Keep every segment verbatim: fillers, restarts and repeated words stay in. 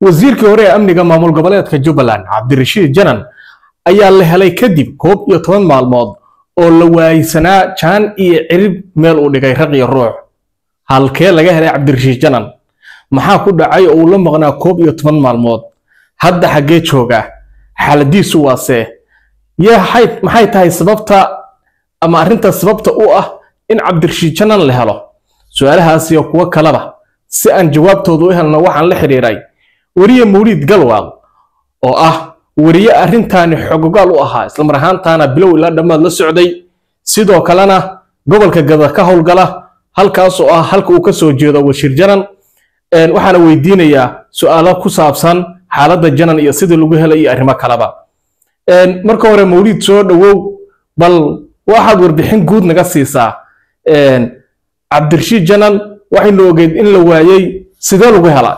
wasiirkii hore ee amniga maamul goboleedka Jubbaland Cabdirashiid Janan ayaa la helay kadib koob iyo toban maalmood oo la waaysanaa jaan iyo cirib meel uu dhigay raq iyo ruux. halkee laga helay Cabdirashiid Janan maxaa ku dhacay oo uu la maqnaa koob iyo toban maalmood hadda xagee jooga xaaladiisu waase yahay maxay tahay sababta ama arinta sababta u ah in Cabdirashiid Janan la helo su'aalahaas iyo kuwa kaleba si aan jawaabtoodu u helno waxaan la xiriiray wariye Mawlid Galwaaq oo ah wariye arrintan xogogaal u ahaa isla mar ahaantaana bilow ilaa dhamaad la socday sidoo kalena gobolka Gada ka howlgala halkaas oo ah halka uu ka soo jeedo Wasiir Janan een waxaana weydiinayaa su'aalo ku saabsan xaaladda Janan iyo sida lagu helay arrimo kaleba een marka hore Mawlid soo dhawow bal waxaad warbixin guud naga siisaa een Cabdirashiid Janan waxaynu ogeyd in la waayay sidee lagu helay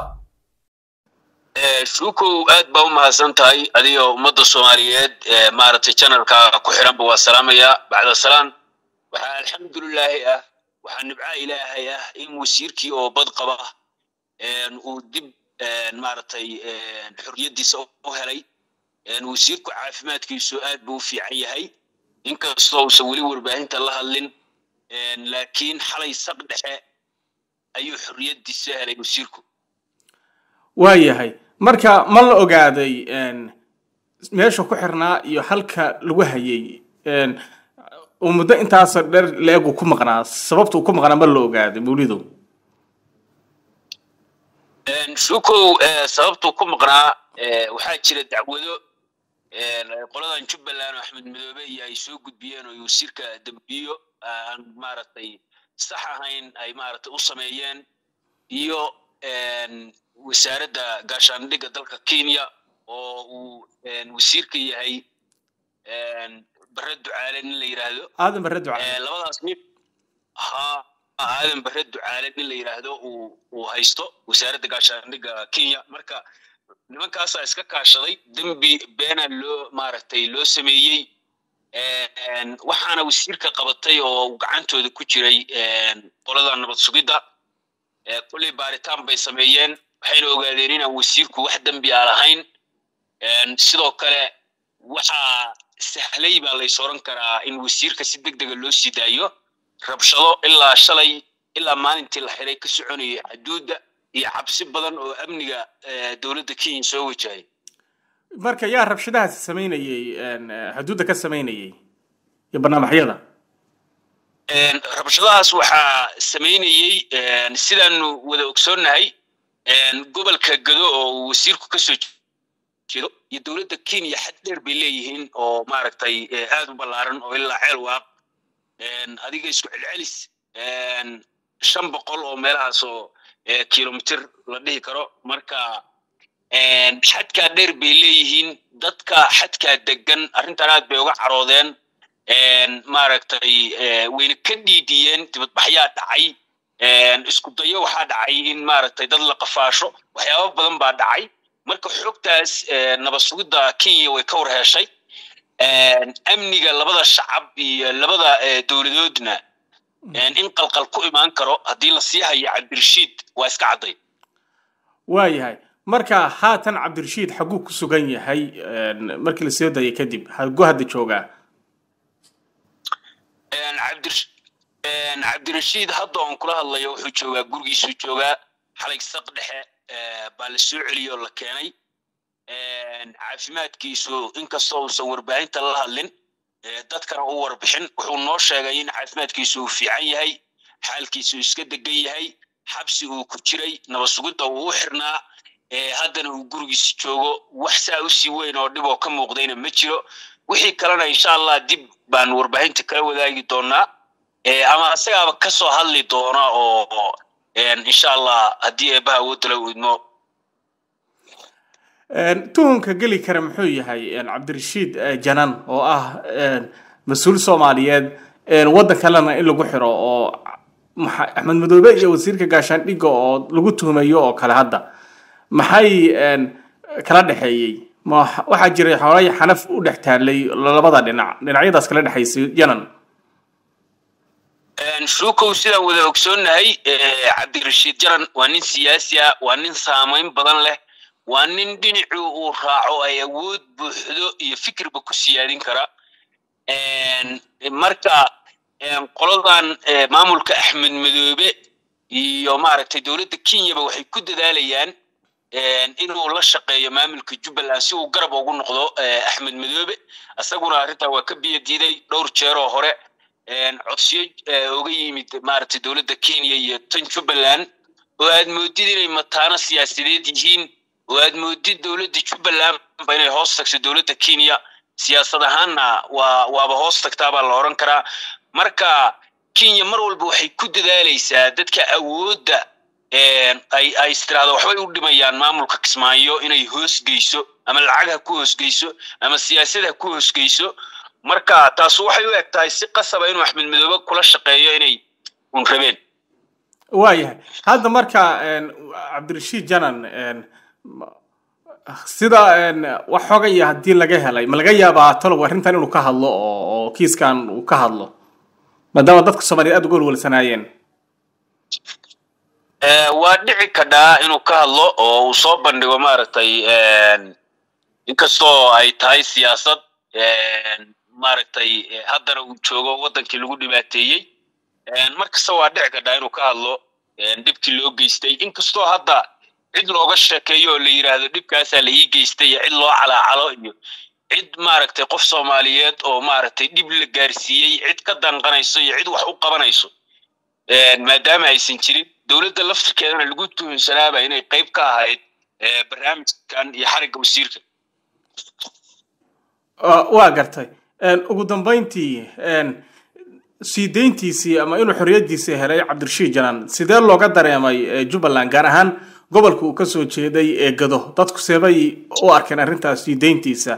شوكو أد باو مهسنتاي أديو مدة الصوماليات مارت channelka ku xiran baa salaamaya bacda salaan waxa alxamdulillaah ah waxaan nibcaa ilaahay ah in wasiirkii oo bad qaba een uu dib maartay xuriyadiisa u helay een wasiirku caafimaadkiisu aad buu fiican yahay inkastoo uu wali warbaahinta la hadlin een laakiin xalay saq dhexe ayuu xuriyadiisa helay wasiirku waayahay marka ma la ogaaday een meesha ku xirnaa iyo halka lagu hayay een umada intaas dheer leegu ku maqnaa sababtu ku maqnaa ma la ogaaday Mawlido een shuko sababtu ku maqnaa waxa jira dacwado een qoladan Jubbaland Axmed Madoobe ay soo gudbiyeen oo wasiirka dambiyo aan maartay sax ahayn ay maartay u sameeyeen iyo een wasaaradda gaashaandhigga dalka Kenya oo uu wasiirka yahay een Barre Ducaale in la yiraahdo aadan Barre Ducaale labadaas mid ha aadan Barre Ducaale in la yiraahdo uu uu haysto wasaaradda gaashaandhigga Kenya marka nimankaas ay iska kaashaday dambi beena loo maartay loo sameeyay een waxaana wasiirka qabatay oo gacantooda ku jiray een qolada nabad sugidda ee kulli baaritaan bay sameeyeen waxayna ogaadeen in wasiirku wax dambi aan lahayn een sidoo kale waxa sahlay baa la sooran karaa in wasiirka si degdeg ah loo sii daayo rabshado ilaa shalay ilaa maalintii la xiray ka soconayay xuduudda iyo cabsi badan oo amniga dawladda Kenya soo wajahay marka yaa rabshadahaas sameynayay een xuduudda ka sameynayay iyo barnaamijyada een rabshadahaas waxa sameynayay een sidaan wada ogsoonahay een gobolka Gado oo wasiirku ka soo jeedo iyo dawladda Kenya xad dheer bay leeyihiin oo maaragtay aad u ballaaran oo ilaa ceel waaq een adiga isku celcelis een shan boqol oo meelahaas oo kiiloomitir la dhihi karo marka een xadka dheer bay leeyihiin dadka xadka degan arrintan aad bay uga caroodeen een maaragtay wayna ka dhiidiyeen dibadbaxyaa dhacay een isku dayo waxa dhacay in maaragtay dad la qafaasho waxyaabo badan baa dhacay marka xogtaas nabad sugidda Kenya way ka warheshay een amniga labada shacab iyo labada dawladoodna een in qalqal ku imaan karo hadii la sii hayo Cabdirashiid waa iska caday waayahay marka haatan Cabdirashiid xaguu ku sugan yahay markii la soo dayay kadib xaguu hadda joogaa een Cabdirashiid een Cabdirashiid hadda aan kula hadlayo wuxuu joogaa gurigiisu joogaa xalay saq dhexe baa la soo celiyo la keenay een caafimaadkiisu inkastoo uu warbaahinta la hadlin dadkana uu warbixin wuxuu noo sheegay in caafimaadkiisu fiican yahay xaalkiisu iska degan yahay xabsi uu ku jiray nabad sugidda uu xirnaa ee haddana uu gurigiisa joogo wax saa u sii weyn oo dhib oo ka muuqdayna ma jiro wixii kalena insha Allah dib baan warbaahinta kala wadaagi doonaa ee ama asagaaba ka soo hadli doona oo een insha Allah hadii eebaha uu dalo idmo een tuhunka gali kara muxuu yahay een Cabdirashiid Janan oo ah een mas'uul Soomaaliyeed een waddan kalena in lagu xiro oo Axmed Madoobe iyo wasiirka gaashaandhigga oo lagu tuhumayo oo kala hadda maxay een kala dhaxeeyay ma waxa jiray xoolay xanaf u dhaxtaalay labada dhinac dhinacyadaas kala dhaxaysay Janan een shuko sida wada ogsoonahay Cabdirashiid Janan waa nin siyaasi ah waa nin saameyn badan leh waa nin dhinacu uu raaco ay awood buuxdo iyo fikirba ku siyaadin kara marka qoladan maamulka Axmed Madoobe iyo maaragtay dawladda Kenya ba waxay ku dadaalayaan inuu la shaqeeyo maamulka Jubbaland si uu garab ugu noqdo Axmed Madoobe asaguna arinta waa ka biyo diiday dhowr jeer oo hore codsiyo uga yimid maaragtay dawladda Kenya iyo tan Jubbaland oo aad moodid inay mataana siyaasadeed yihiin oo aad moodid dawladda Jubbaland inay hoos tagto dawladda Kenya siyaasad ahaanna waa waaba hoos tagtaa baa la oran karaa marka Kenya mar walba waxay ku dadaalaysaa dadka awoodda ay ay istiraado waxbay u dhimayaan maamulka Kismaayo inay hoos geyso ama lacagaha ku hoos geyso ama siyaasadaha ku hoos geyso marka taas waxay u egtahay si qasab ah inuu Axmed Madoobe kula shaqeeyo inay un rabeen waayahay hadda marka Cabdirashiid Janan sida wax xogay hadii laga helay ma laga yaabaa talo warintan inuu ka hadlo oo kiiskan uu ka hadlo maadaama dadka Soomaaliyeed aad ugu walwalsanaayeen ee waa dhici karaa inuu ka hadlo oo uu soo bandhigo maaragtay inkastoo ay tahay siyaasad maaragtay haddana uu joogo wadankii lagu dhibaateeyay markasta waa dhici karaa inuu ka hadlo dhibkii loo geystay inkastoo hadda cid looga sheekeeyo la yiraahdo dhibkaas la ii geystay cid loo calaacalo iyo cid maaragtay qof Soomaaliyeed oo maaragtay dhib la gaarsiiyay cid ka danqanayso iyo cid wax u qabanayso ee maadaama aysan jirin dawladda laftirkeedana lagu tuhunsanaba inay qayb ka ahayd ee barnaamijkan iyo xariga wasiirka waa gartay ugu dambeyntii siideyntiisii ama inuu xoriyadiisa helay Cabdirashiid Janan sidee looga dareemay Jubbaland gaar ahaan gobolka uu ka soo jeeday ee Gado dadku seebay u arkeen arintaas siideyntiisa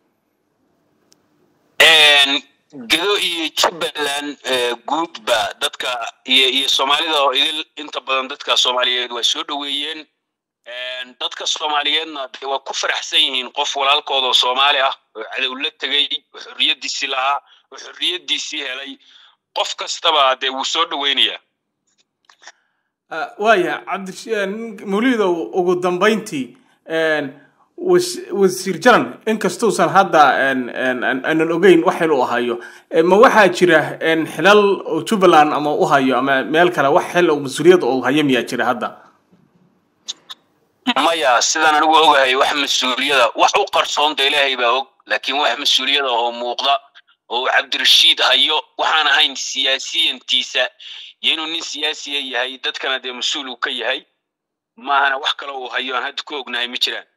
Gado iyo Jubbaland guudba dadka iyo iyo Soomaalida oo inta badan dadka Soomaaliyeed way soo dhaweeyeen dadka Soomaaliyeedna waa ku faraxsan yihiin qof walaalkooda oo Soomaali ah oo cadow la tagay xoriyadiisa lahaa oo xoriyadiisa helay qof kastaba de uu soo dhaweynaya waaya Cabdirashiid Mawlido ugu dambeyntii wasiir Janan inkastoo san hadda aan ogeyn wax uu hayo ma waxa jira xilal Jubbaland ama u hayo ama meel kale wax xil oo mas'uuliyad oo hayo miyaa jira hadda maya sidaan anigu ogahay wax mas'uuliyada wax u qarsoon Ilaahay baa og laakiin wax mas'uuliyada oo muuqda oo Cabdirashiid hayo waxaan ahayn siyaasiyiintiisa inuu nin siyaasi yahay dadkana de mas'uul uu ka yahay ma ahana wax kale oo hayo aan hadda ku ognahay ma jiraan